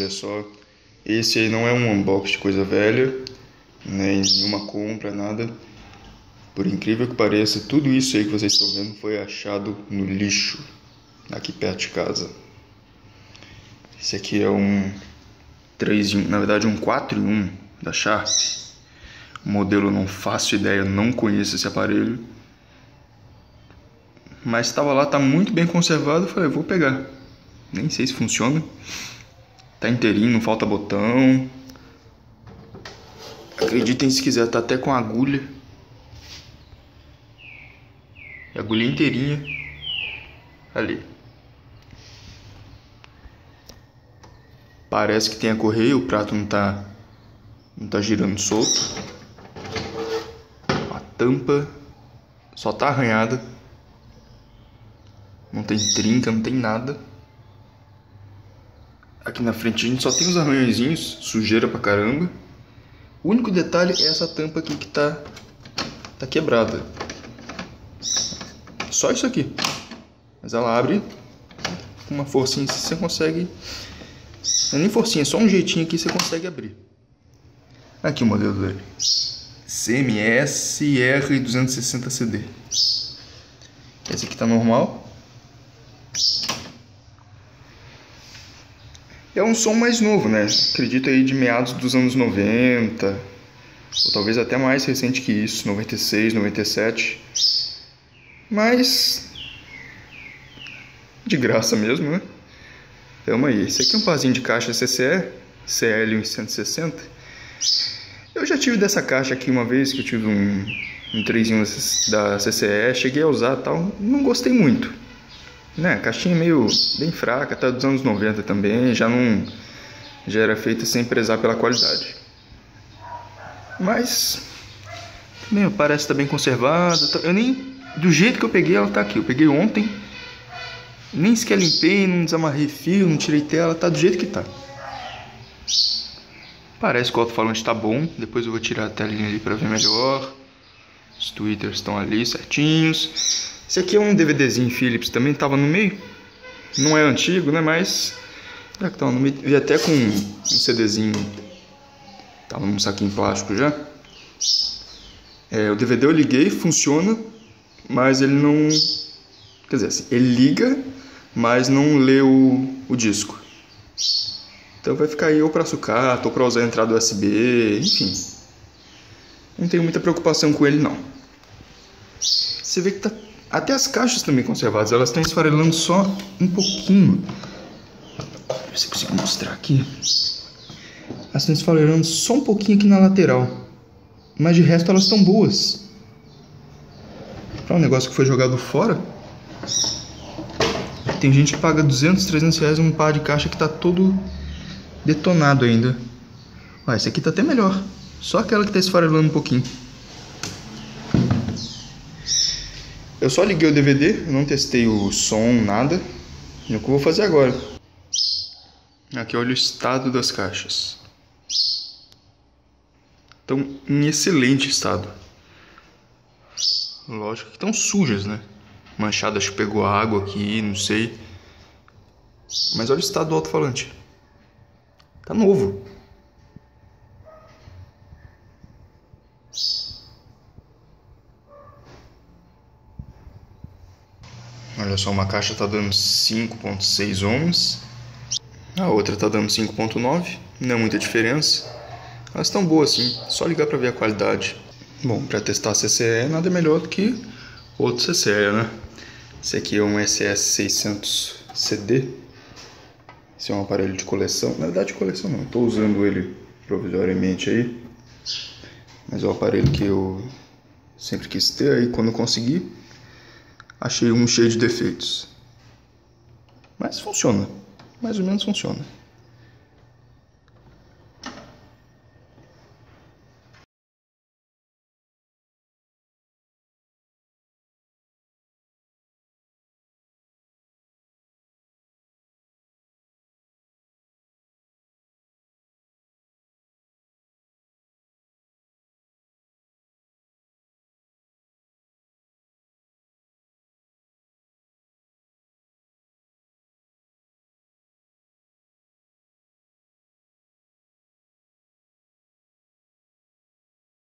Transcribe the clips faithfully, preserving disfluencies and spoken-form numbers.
olha só. Esse aí não é um unboxing de coisa velha, nem nenhuma compra, nada. Por incrível que pareça, tudo isso aí que vocês estão vendo foi achado no lixo, aqui perto de casa. Esse aqui é um três em um, na verdade um quatro em um da Sharp. O modelo eu não faço ideia, não conheço esse aparelho. Mas estava lá, tá muito bem conservado, eu falei, vou pegar. Nem sei se funciona. Tá inteirinho, não falta botão. Acreditem se quiser, tá até com agulha. Agulha inteirinha. Ali. Parece que tem a correia, o prato não tá, não tá girando solto. A tampa só tá arranhada. Não tem trinca, não tem nada. Aqui na frente a gente só tem os arranhõezinhos, sujeira pra caramba. O único detalhe é essa tampa aqui que tá, tá quebrada. Só isso aqui. Mas ela abre com uma forcinha, você consegue... Não é nem forcinha, é só um jeitinho aqui você consegue abrir. Aqui o modelo dele. C M S R duzentos e sessenta C D. Esse aqui tá normal. É um som mais novo, né? Acredito aí de meados dos anos noventa. Ou talvez até mais recente que isso, noventa e seis, noventa e sete. Mas... de graça mesmo, né? Tamo aí. Esse aqui é um parzinho de caixa C C E, C L cento e sessenta. Eu já tive dessa caixa aqui uma vez, que eu tive um, um três em um da C C E, cheguei a usar e tal, não gostei muito. Né? Caixinha meio bem fraca, tá dos anos noventa também, já não... já era feita sem prezar pela qualidade. Mas... meu, parece estar tá bem conservada. Eu nem... do jeito que eu peguei, ela tá aqui. Eu peguei ontem. Nem sequer limpei, não desamarrei fio, não tirei tela, tá do jeito que tá. Parece que o alto-falante tá bom. Depois eu vou tirar a telinha ali pra ver melhor. Os tweeters estão ali certinhos. Esse aqui é um DVDzinho Philips, também tava no meio. Não é antigo, né, mas... já que tava no meio, vi até com um CDzinho. Tava num saquinho plástico já. É, o D V D eu liguei, funciona. Mas ele não... quer dizer, assim, ele liga, mas não lê o, o disco. Então vai ficar aí ou para sucata, ou para usar a entrada U S B, enfim. Não tenho muita preocupação com ele, não. Você vê que tá... até as caixas também conservadas, elas estão esfarelando só um pouquinho. Deixa eu ver se eu consigo mostrar aqui. Elas estão esfarelando só um pouquinho aqui na lateral. Mas de resto elas estão boas. Para um negócio que foi jogado fora... tem gente que paga duzentos, trezentos reais num par de caixa que tá todo detonado ainda. Ah, esse aqui tá até melhor. Só aquela que tá esfarelando um pouquinho. Eu só liguei o D V D, eu não testei o som, nada. E o que eu vou fazer agora? Aqui olha o estado das caixas. Estão em excelente estado. Lógico que estão sujas, né? Manchada, acho que pegou água aqui, não sei. Mas olha o estado do alto-falante. Tá novo. Olha só, uma caixa tá dando cinco ponto seis ohms. A outra tá dando cinco ponto nove. Não é muita diferença. Elas estão boas sim, só ligar para ver a qualidade. Bom, para testar C C E nada melhor do que outro C C E, né? Esse aqui é um S S seiscentos C D. Esse é um aparelho de coleção. Na verdade, de coleção não. Estou usando ele provisoriamente aí. Mas é um aparelho que eu sempre quis ter. Aí quando consegui, achei um cheio de defeitos. Mas funciona. Mais ou menos funciona.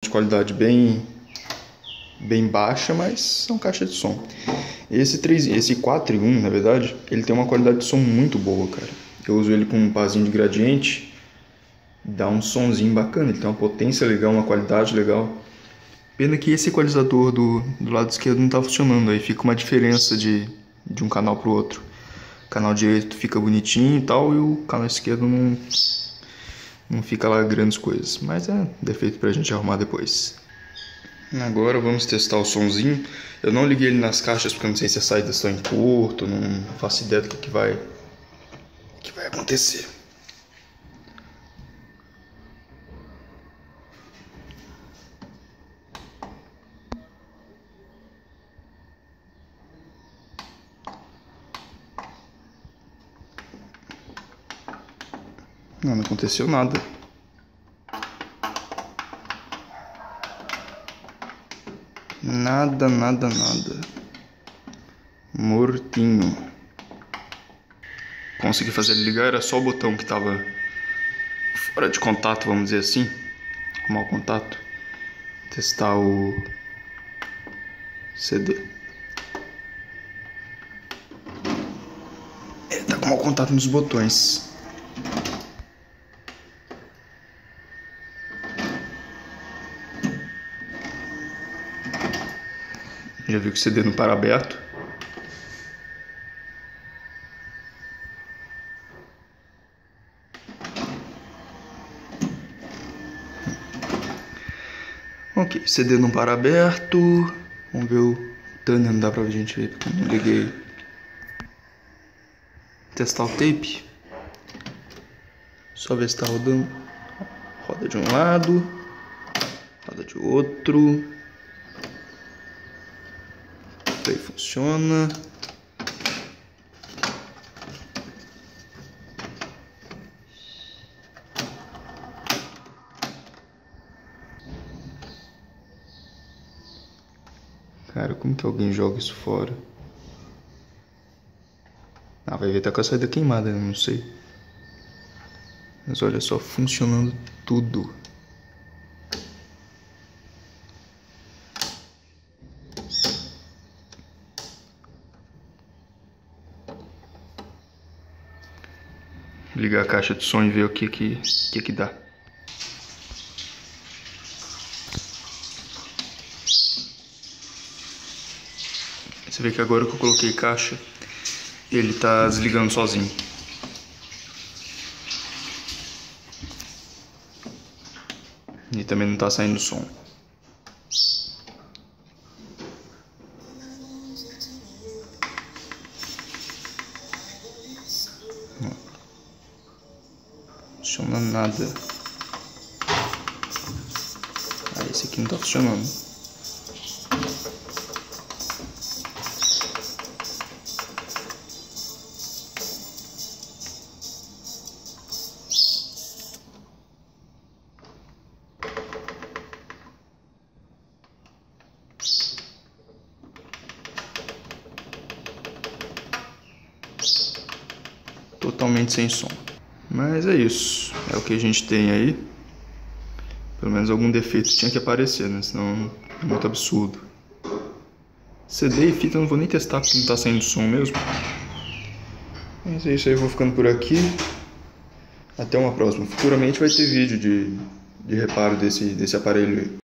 realmente qualidade bem, bem baixa, mas são caixas de som. Esse, três, esse quatro em um, na verdade, ele tem uma qualidade de som muito boa, cara. Eu uso ele com um parzinho de gradiente, dá um sonzinho bacana, ele tem uma potência legal, uma qualidade legal. Pena que esse equalizador do, do lado esquerdo não tá funcionando, aí fica uma diferença de, de um canal pro outro. O canal direito fica bonitinho e tal, e o canal esquerdo não, não fica lá grandes coisas. Mas é defeito pra gente arrumar depois. Agora vamos testar o sonzinho. Eu não liguei ele nas caixas porque eu não sei se as saídas estão em curto, não faço ideia do que, que, vai, que vai acontecer. Não, não aconteceu nada. Nada, nada, nada. Mortinho. Consegui fazer ele ligar, era só o botão que tava fora de contato, vamos dizer assim. Arrumar o contato. Testar o C D. Ele tá com mau contato nos botões. Já viu que o C D não para aberto. Ok, C D não para aberto. Vamos ver o Tanner, não dá pra gente ver porque eu não liguei. Testar o tape. Só ver se tá rodando. Roda de um lado, roda de outro. Aí funciona. Cara, como que alguém joga isso fora? Ah, vai ver, tá com a saída queimada, né? Não sei. Mas olha só, funcionando tudo. Ligar a caixa de som e ver o que que, que, que dá. Você vê que agora que eu coloquei caixa, ele tá desligando sozinho. E também não tá saindo som. Não funciona nada. Ah, esse aqui não tá funcionando. Totalmente sem som. Mas é isso. É o que a gente tem aí. Pelo menos algum defeito tinha que aparecer, né? Senão é muito absurdo. C D e fita eu não vou nem testar porque não tá saindo som mesmo. Mas é isso aí, eu vou ficando por aqui. Até uma próxima. Futuramente vai ter vídeo de, de reparo desse, desse aparelho aí.